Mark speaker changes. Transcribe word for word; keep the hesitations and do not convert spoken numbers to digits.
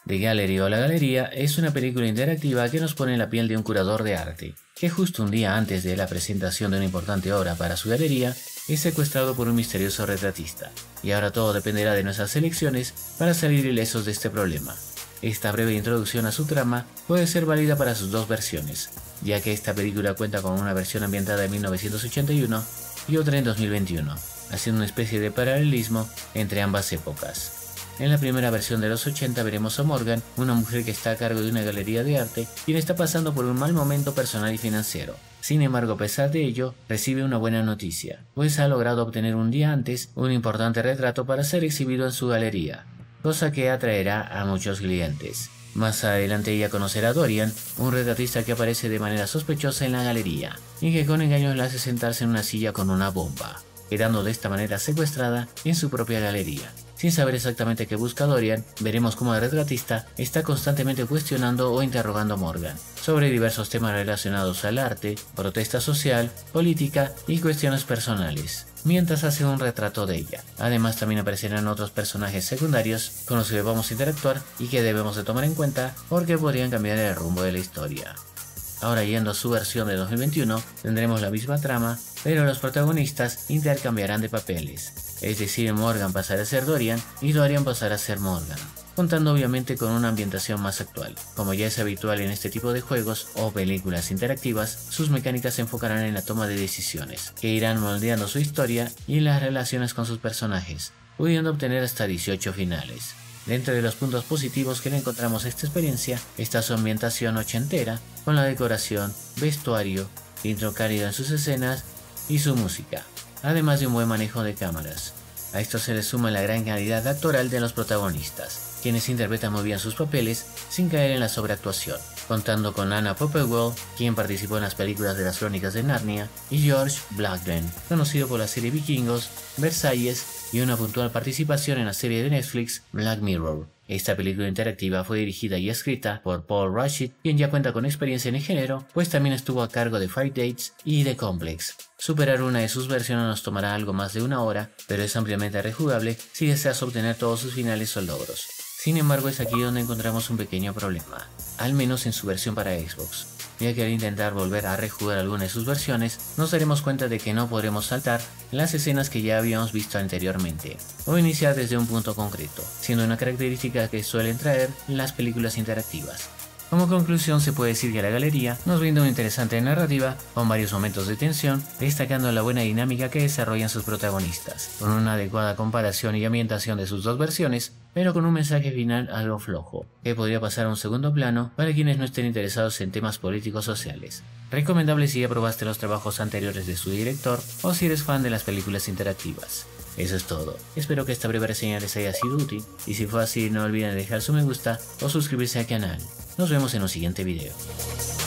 Speaker 1: The Gallery o La Galería es una película interactiva que nos pone en la piel de un curador de arte, que justo un día antes de la presentación de una importante obra para su galería, es secuestrado por un misterioso retratista, y ahora todo dependerá de nuestras elecciones para salir ilesos de este problema. Esta breve introducción a su trama puede ser válida para sus dos versiones, ya que esta película cuenta con una versión ambientada en mil novecientos ochenta y uno y otra en dos mil veintiuno, haciendo una especie de paralelismo entre ambas épocas. En la primera versión de los ochenta veremos a Morgan, una mujer que está a cargo de una galería de arte, quien está pasando por un mal momento personal y financiero. Sin embargo, a pesar de ello, recibe una buena noticia, pues ha logrado obtener un día antes un importante retrato para ser exhibido en su galería, cosa que atraerá a muchos clientes. Más adelante ella conocerá a Dorian, un retratista que aparece de manera sospechosa en la galería, y que con engaños la hace sentarse en una silla con una bomba, quedando de esta manera secuestrada en su propia galería. Sin saber exactamente qué busca Dorian, veremos cómo el retratista está constantemente cuestionando o interrogando a Morgan sobre diversos temas relacionados al arte, protesta social, política y cuestiones personales, mientras hace un retrato de ella. Además, también aparecerán otros personajes secundarios con los que vamos a interactuar y que debemos de tomar en cuenta porque podrían cambiar el rumbo de la historia. Ahora, yendo a su versión de dos mil veintiuno, tendremos la misma trama, pero los protagonistas intercambiarán de papeles. Es decir, Morgan pasará a ser Dorian y Dorian pasará a ser Morgan, contando obviamente con una ambientación más actual. Como ya es habitual en este tipo de juegos o películas interactivas, sus mecánicas se enfocarán en la toma de decisiones, que irán moldeando su historia y las relaciones con sus personajes, pudiendo obtener hasta dieciocho finales. Dentro de los puntos positivos que le encontramos a esta experiencia está su ambientación ochentera, con la decoración, vestuario, intro cálido en sus escenas y su música, además de un buen manejo de cámaras. A esto se le suma la gran calidad actoral de los protagonistas, quienes interpretan muy bien sus papeles sin caer en la sobreactuación, contando con Anna Popplewell, quien participó en las películas de las Crónicas de Narnia, y George Blackburn, conocido por la serie Vikingos, Versalles y una puntual participación en la serie de Netflix Black Mirror. Esta película interactiva fue dirigida y escrita por Paul Rashid, quien ya cuenta con experiencia en el género, pues también estuvo a cargo de Five Dates y The Complex. Superar una de sus versiones nos tomará algo más de una hora, pero es ampliamente rejugable si deseas obtener todos sus finales o logros. Sin embargo, es aquí donde encontramos un pequeño problema, al menos en su versión para Xbox, ya que al intentar volver a rejugar alguna de sus versiones, nos daremos cuenta de que no podremos saltar las escenas que ya habíamos visto anteriormente, o iniciar desde un punto concreto, siendo una característica que suelen traer las películas interactivas. Como conclusión, se puede decir que la galería nos brinda una interesante narrativa con varios momentos de tensión, destacando la buena dinámica que desarrollan sus protagonistas, con una adecuada comparación y ambientación de sus dos versiones, pero con un mensaje final algo flojo, que podría pasar a un segundo plano para quienes no estén interesados en temas políticos sociales. Recomendable si ya probaste los trabajos anteriores de su director o si eres fan de las películas interactivas. Eso es todo, espero que esta breve reseña les haya sido útil y si fue así no olviden dejar su me gusta o suscribirse al canal. Nos vemos en un siguiente video.